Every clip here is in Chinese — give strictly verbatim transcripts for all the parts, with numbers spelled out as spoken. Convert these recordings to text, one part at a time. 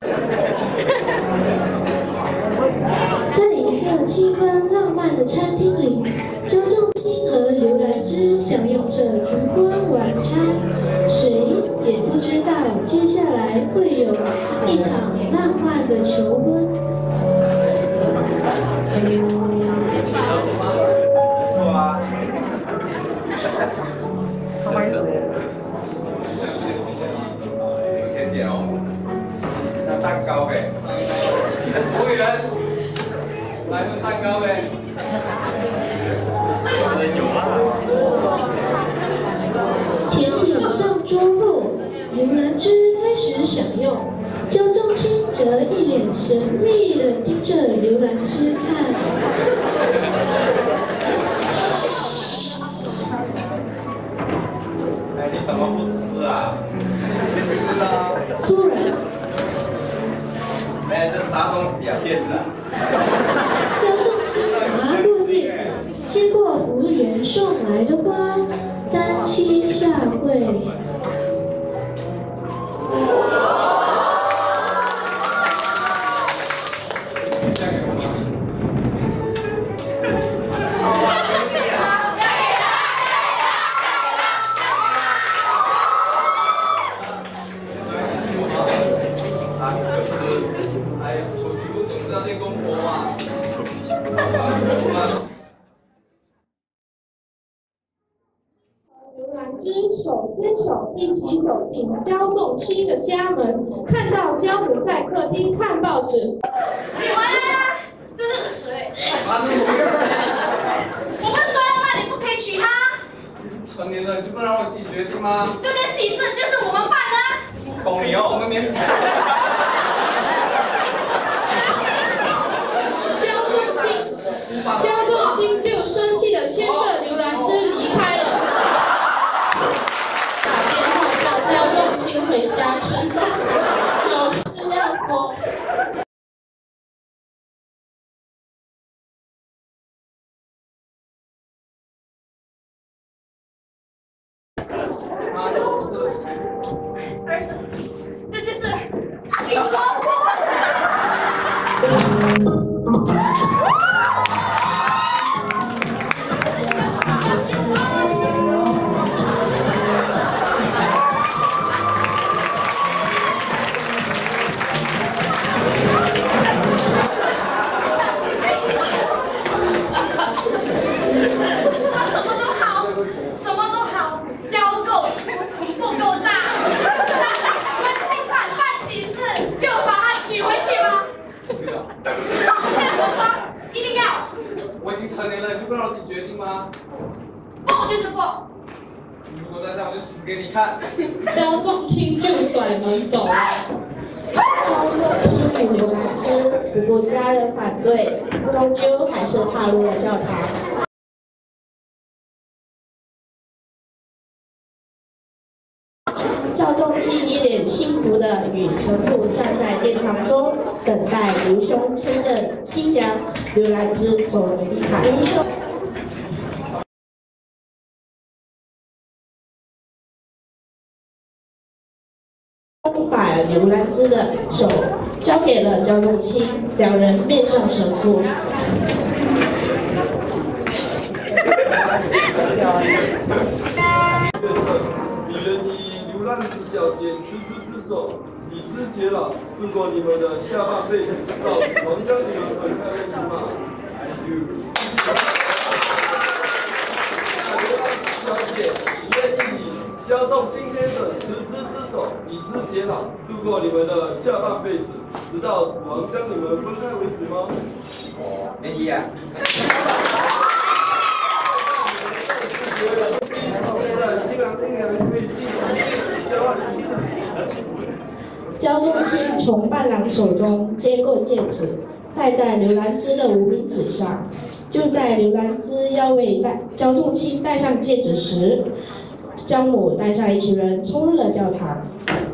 在一个气氛浪漫的餐厅里，周仲卿和刘兰芝享用着烛光晚餐，谁也不知道接下来会有一场浪漫的求婚。 不好意思。 甜点哦，那蛋糕呗。服务员，来份蛋糕呗。 有啊。 甜点上桌后，刘兰芝开始享用，周仲卿则一脸神秘地盯着刘兰芝看。 哎，你怎么不吃啊？吃啊！ 突然， 哎，这啥东西啊？戒指啊？ 周仲卿拿过戒指，接过服务员送来的花，单膝下跪。 刘兰芝手牵手一起走进焦仲卿的家门，看到焦母在客厅看报纸。 你回来啦！这是谁？我不是说要办，你不可以娶她。 成年了，你就不能让我自己决定吗？ 这件喜事就是我们办的。 懂你哦，我们年。 焦仲卿，焦仲卿就生气的牵着刘兰芝离开了。 打电话叫焦仲卿回家吃饭，有事要说。 儿子，这就是青花婆。他什么都好，什么都好，腰够粗，臀部够大。你敢办喜事就把他娶回去吗？我说一定要。 我已经成年了，你就不能让我自己决定吗？ 不就是不。 如果再这样，我就死给你看。 焦仲卿就甩门走了。 焦仲卿与刘兰芝，不顾家人反对，终究还是踏入了教堂。焦仲卿一脸幸福地与神父站在殿堂中，等待卢兄牵着新娘刘兰芝走离开。卢兄把刘兰芝的手交给了焦仲卿，两人面向神父。 你愿意刘兰芝小姐执子之手，以之偕老，度过你们的下半辈子，到王将你们分开为止吗？刘兰芝小姐，你愿意以焦仲卿先生执子之手，以之偕老，度过你们的下半辈子，直到死亡将你们分开为止吗？ 哦，愿意啊。 焦仲卿从伴郎手中接过戒指，戴在刘兰芝的无名指上。就在刘兰芝要为戴焦仲卿戴上戒指时，焦母带上一群人冲入了教堂。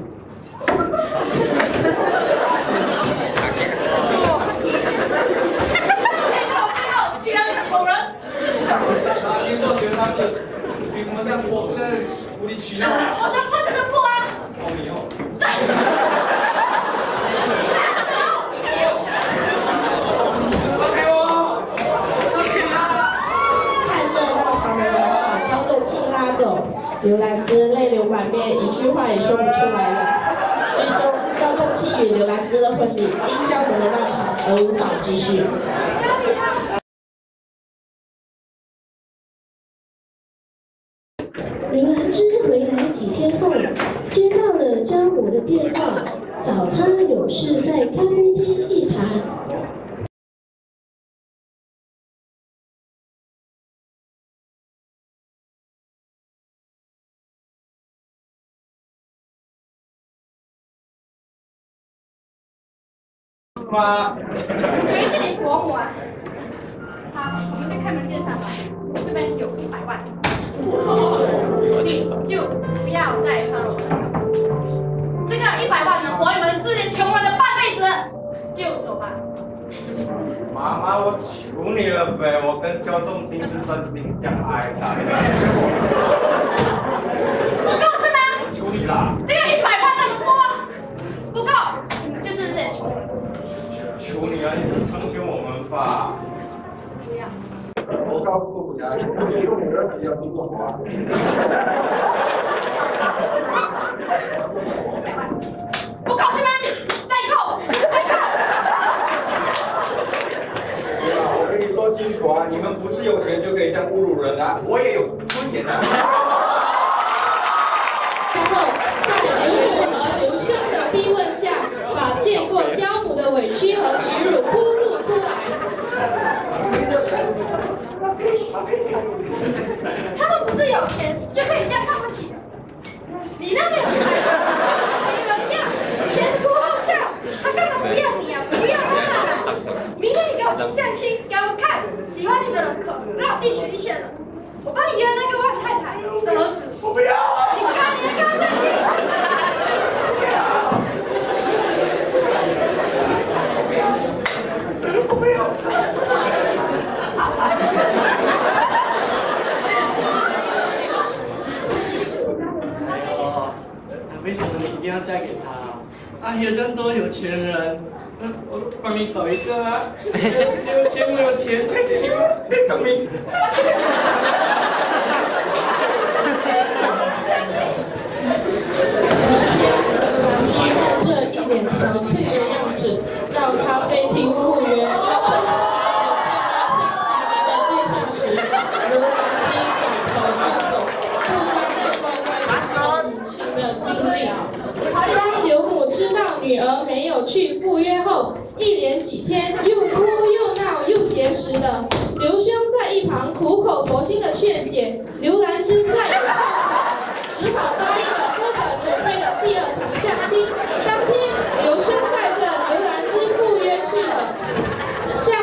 居然是丑人！ 他听说觉得他是凭什么这样脱在无理取闹？ 我想破这个破啊！ 操你哦！ 走，刘兰芝泪流满面，一句话也说不出来了。最终，赵仲卿与刘兰芝的婚礼因交门的闹场而无法继续。 刘兰芝回来几天后，接到了家母的电话，找她有事在咖啡厅一谈。 妈， 谁是你伯母啊？好，我们去开门见山吧。这边有一百万，你就不要再伤我了。这个一百万能活你们这些穷人的半辈子，就走吧。 妈妈，我求你了呗，我跟焦仲卿是真心相爱的。 不够是吗？ 我求你啦！ 这个一百万那么多吗？不够，就是这些穷人。 求你啊，你能成全我们吧？ 不要。 我告诉你啊，你用你儿子要听我话。 不够是吗？再扣，再扣。 我跟你说清楚啊，你们不是有钱就可以这样侮辱人啊！我也有尊严啊！ 然后在刘玉和刘秀的逼问下，把见过焦母的委屈和屈辱哭诉出来。 他们不是有钱就可以这样看不起的，你那么有才，没人要，前凸后翘，他根本不要你啊，不要他！明天你给我去相亲，给我看喜欢你的人可让我弟选一选了，我帮你约那个万太太的儿子。 我不要啊！ 你看你跟我相亲。 我不要。 为什么你一定要嫁给他？啊，有这么多有钱人，嗯，我帮你找一个啊。有钱没有钱，请证明。 这一脸憔悴的样子，到咖啡厅赴约。 当刘母知道女儿没有去赴约后，一连几天又哭又闹又节食的。刘兄在一旁苦口婆心的劝解，刘兰芝再有效果，只好答应了哥哥准备的第二场相亲。当天，刘兄带着刘兰芝赴约去了相。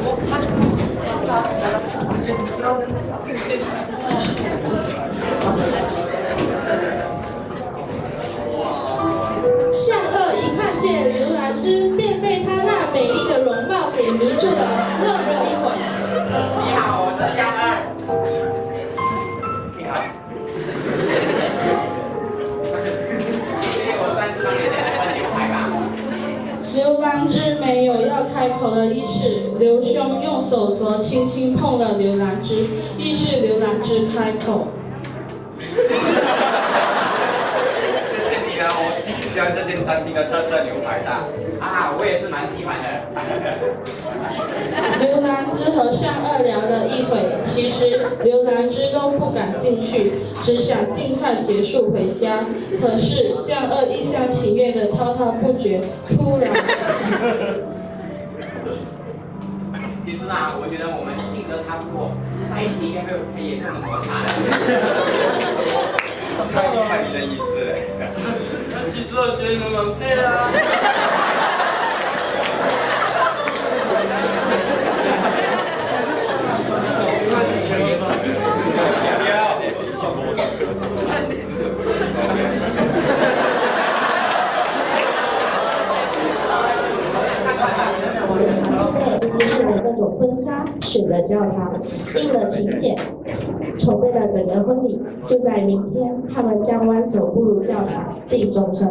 向二一看见刘兰芝，便被她那美丽的容貌给迷住了，愣了一会儿。 你好，我是向二。你好。我三十当年的换牛排吧。 刘兰芝没有要开口的意思，刘兄用手镯轻轻碰了刘兰芝，意是刘兰芝开口。 我挺喜欢这间餐厅的特色牛排的啊，我也是蛮喜欢的。 刘兰芝和向二聊了一会，其实刘兰芝都不感兴趣，只想尽快结束回家。可是向二一厢情愿的滔滔不绝，突然。 其实啊，我觉得我们性格差不多，在一起应该会有可以这么摩擦的。我太明白你的意思了。 其实我觉得你们蛮配的啊。 试了各种婚纱，选了教堂，印了请柬，筹备了整个婚礼。就在明天，他们将弯手步入教堂，定终身。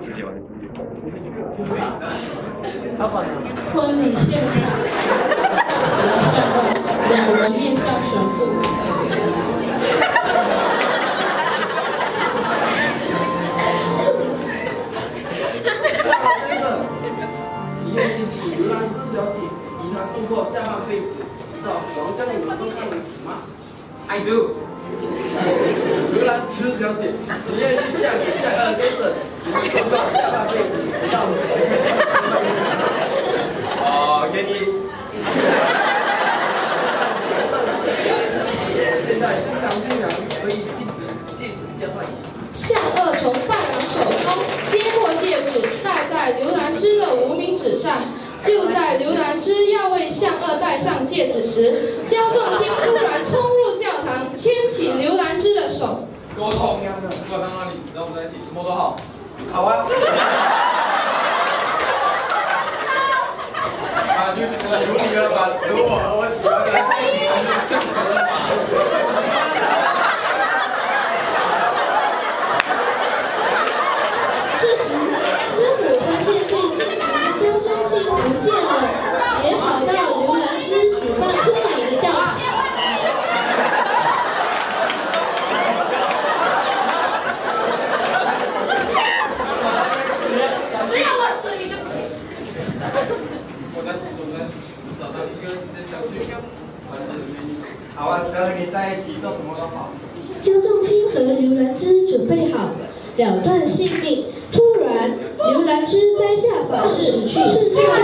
婚礼现场，两人面向神父。 刘兰芝小姐，你愿意嫁给向二先生，公告下半辈子不到死。哦，愿意。现在新郎新娘可以禁止戒指交换。 向二从伴郎手中接过戒指，戴在刘兰芝的无名指上。就在刘兰芝要为向二戴上戒指时，焦仲卿突然冲入教堂，牵起刘兰芝的手。 沟通，不管到哪里，只要我们在一起，什么都好。好啊。啊，就求你了吧，求我，我喜欢的。 这时，知府发现被监察的焦仲卿不见了，也跑到刘兰芝举办婚礼的教堂。 只要我死，你就不行。 我在我在找到一个时间小区，反正愿意。 好啊，只要和你在一起，做什么都好。 焦仲卿和刘兰芝准备好了断性命，突然刘兰芝摘下发饰，事情